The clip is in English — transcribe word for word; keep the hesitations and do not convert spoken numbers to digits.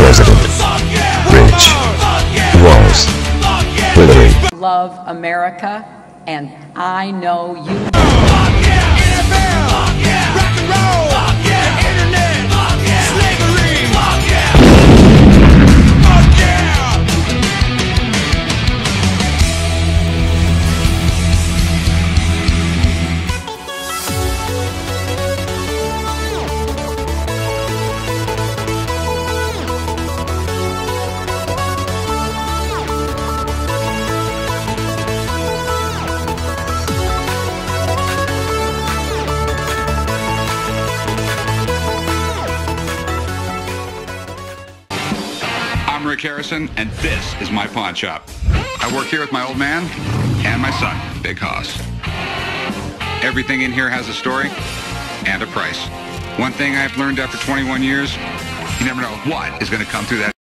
president. Rich. Walls. Hillary. Love America, and I know you. I'm Rick Harrison, and this is my pawn shop. I work here with my old man and my son, Big Hoss. Everything in here has a story and a price. One thing I've learned after twenty-one years, you never know what is going to come through that